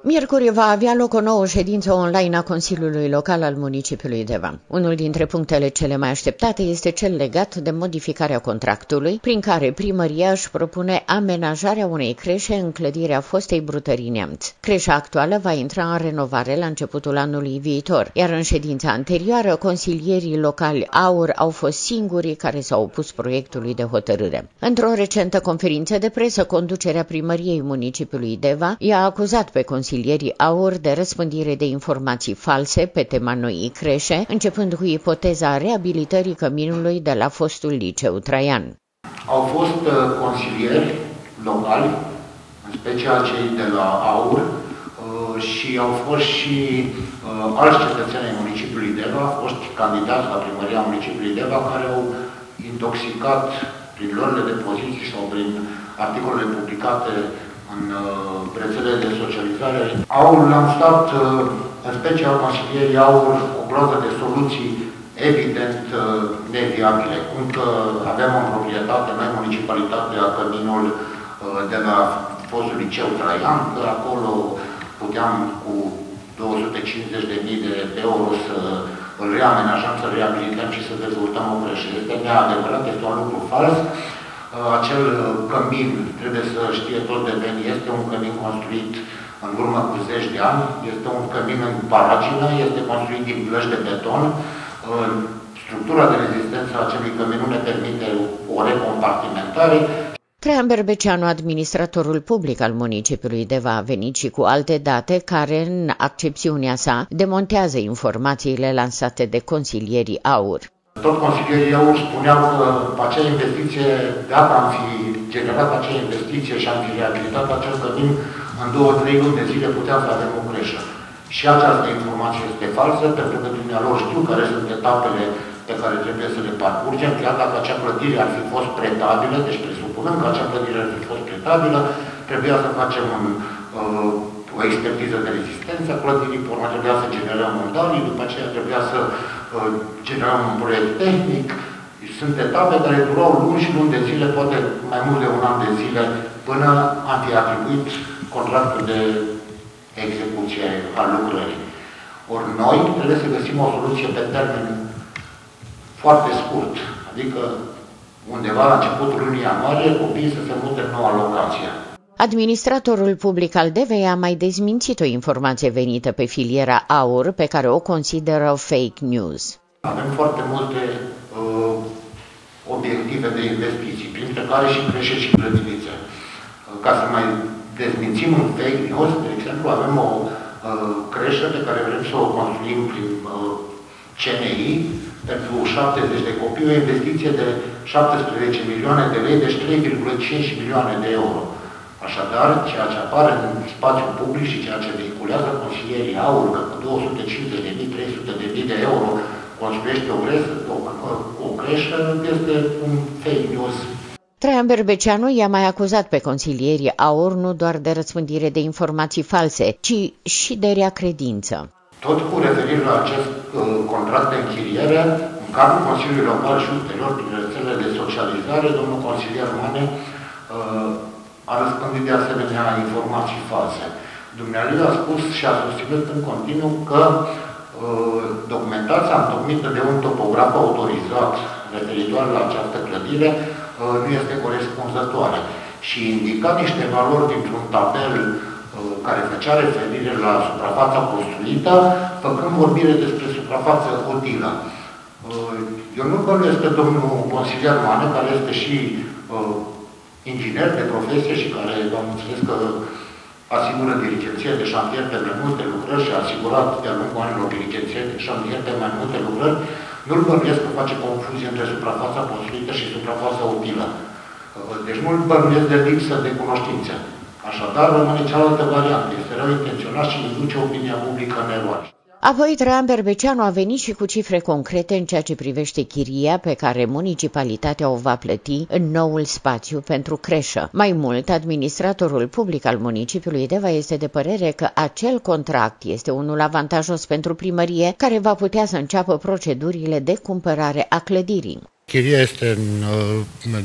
Miercuri va avea loc o nouă ședință online a Consiliului Local al municipiului Deva. Unul dintre punctele cele mai așteptate este cel legat de modificarea contractului, prin care primăria își propune amenajarea unei creșe în clădirea fostei Brutării Neamț. Creșa actuală va intra în renovare la începutul anului viitor, iar în ședința anterioară, consilierii locali AUR au fost singurii care s-au opus proiectului de hotărâre. Într-o recentă conferință de presă, conducerea primăriei municipiului Deva i-a acuzat pe consilierii AUR de răspândire de informații false pe tema noii creșe, începând cu ipoteza reabilitării căminului de la fostul liceu Traian. Au fost consilieri locali, în special cei de la AUR, și au fost și alți cetățeni ai municipiului Deva, au fost candidați la primăria municipiului Deva, care au intoxicat prin luările de poziții sau prin articolele publicate în rețelele de socializare. Au lansat, în special consilierii AUR, o groază de soluții evident neviabile, cum că avem în proprietate noi municipalitatea căminul de la fostul liceu Traian, că acolo puteam cu 250.000 de euro să îl reamenajăm, să reabilităm și să dezvoltăm o creșă. Este neadevărat, este un lucru fals. Acel cămin, trebuie să știe tot de bine, este un cămin construit în urmă cu 10 de ani, este un cămin în paragină, este construit din plăci de beton. Structura de rezistență a acelui cămin nu ne permite o recompartimentare. Traian Berbeceanu, administratorul public al municipiului Deva, a venit și cu alte date care, în accepțiunea sa, demontează informațiile lansate de consilierii AUR. Tot consilierii AUR spuneau că acea investiție, dacă am fi generat acea investiție și am fi reabilitat acel cămin, în 2-3 luni de zile puteam să avem o creșă. Și această informație este falsă, pentru că dumnealor știu care sunt etapele pe care trebuie să le parcurgem, chiar dacă acea clădire ar fi fost pretabilă, deci presupunând că acea clădire ar fi fost pretabilă, trebuia să facem o expertiză de rezistență a clădirii, pe urmă trebuia să generăm mondarii, după aceea trebuia să generăm un proiect tehnic. Sunt etape care durau luni și luni de zile, poate mai mult de un an de zile, până am fi atribuit contractul de execuție a lucrării. Ori noi trebuie să găsim o soluție pe termen foarte scurt, adică undeva la începutul lunii ianuarie, copiii să se mute în noua locație. Administratorul public al Devei a mai dezmințit o informație venită pe filiera AUR, pe care o consideră fake news. Avem foarte multe obiective de investiții, printre care și creșe și grădinițe. Ca să mai dezmințim un fake news, de exemplu, avem o creșă pe care vrem să o construim prin CNI pentru 70 de copii, o investiție de 17 milioane de lei, deci 3,5 milioane de euro. Așadar, ceea ce apare în spațiul public și ceea ce vehiculează consilierii AUR, că cu 250.000, 300.000 de euro construiește o creșă, este un fake news. Traian Berbeceanu i-a mai acuzat pe consilierii AUR nu doar de răspândire de informații false, ci și de rea credință. Tot cu referire la acest contract de închiriere, în cadrul Consiliului Local și ulterior prin rețelele de socializare, domnul consilier Mane a răspândit de asemenea informații false. Dumnealui a spus și a susținut în continuu că documentația întocmită de un topograf autorizat referitoare la această clădire nu este corespunzătoare și indica niște valori dintr-un tabel care făcea referire la suprafața construită, făcând vorbire despre suprafață utilă. Eu nu bănuiesc pe domnul consilier Mane, care este și inginer de profesie și care, v-am înțeles că asigură dirigenție de șantier pe mai multe lucrări și a asigurat de-a lungul anilor dirigenție de șantier pe mai multe lucrări, nu-l bănuiesc că face confuzie între suprafața construită și suprafața utilă. Deci nu-l bănuiesc de lipsă de cunoștințe. Așadar, rămâne cealaltă variantă. Este rău intenționat și induce opinia publică în eroare. Apoi, Traian Berbeceanu a venit și cu cifre concrete în ceea ce privește chiria pe care municipalitatea o va plăti în noul spațiu pentru creșă. Mai mult, administratorul public al municipiului Deva este de părere că acel contract este unul avantajos pentru primărie, care va putea să înceapă procedurile de cumpărare a clădirii. Chiria este în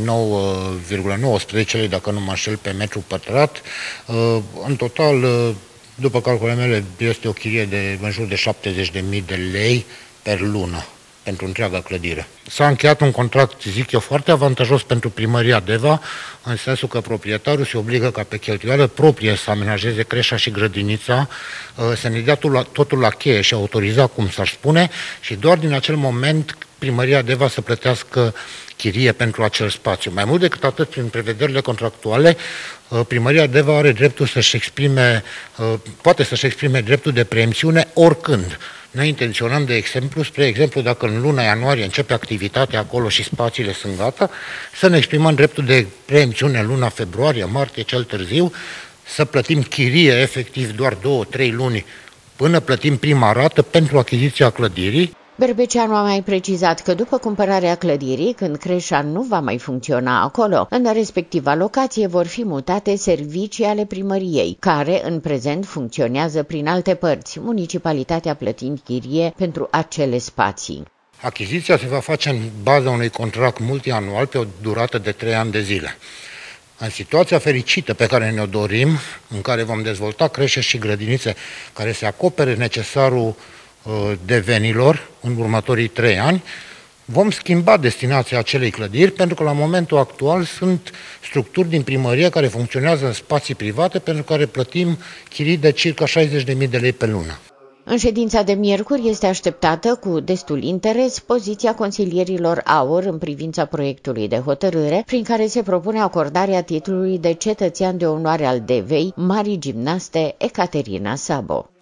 29,19 lei, dacă nu mă înșel, pe metru pătrat. În total După calculele mele, este o chirie de în jur de 70.000 de lei per lună pentru întreaga clădire. S-a încheiat un contract, zic eu, foarte avantajos pentru primăria Deva, în sensul că proprietarul se obligă ca pe cheltuială proprie să amenajeze creșa și grădinița, să ne dea totul la cheie și autoriza, cum s-ar spune, și doar din acel moment primăria Deva să plătească chirie pentru acel spațiu. Mai mult decât atât, prin prevederile contractuale, primăria Deva are dreptul să-și exprime, poate să-și exprime dreptul de preemțiune oricând. Noi intenționăm, spre exemplu, dacă în luna ianuarie începe activitatea acolo și spațiile sunt gata, să ne exprimăm dreptul de preemțiune în luna februarie, martie, cel târziu, să plătim chirie efectiv doar 2-3 luni până plătim prima rată pentru achiziția clădirii. Berbeceanu a mai precizat că după cumpărarea clădirii, când creșa nu va mai funcționa acolo, în respectiva locație vor fi mutate servicii ale primăriei, care în prezent funcționează prin alte părți, municipalitatea plătind chirie pentru acele spații. Achiziția se va face în baza unui contract multianual pe o durată de 3 ani de zile. În situația fericită pe care ne-o dorim, în care vom dezvolta creșe și grădinițe care se acopere necesarul devenilor în următorii 3 ani, vom schimba destinația acelei clădiri, pentru că la momentul actual sunt structuri din primărie care funcționează în spații private, pentru care plătim chirii de circa 60.000 de lei pe lună. În ședința de miercuri este așteptată cu destul interes poziția consilierilor AUR în privința proiectului de hotărâre, prin care se propune acordarea titlului de cetățean de onoare al Devei, Marii Gimnaste Ecaterina Sabo.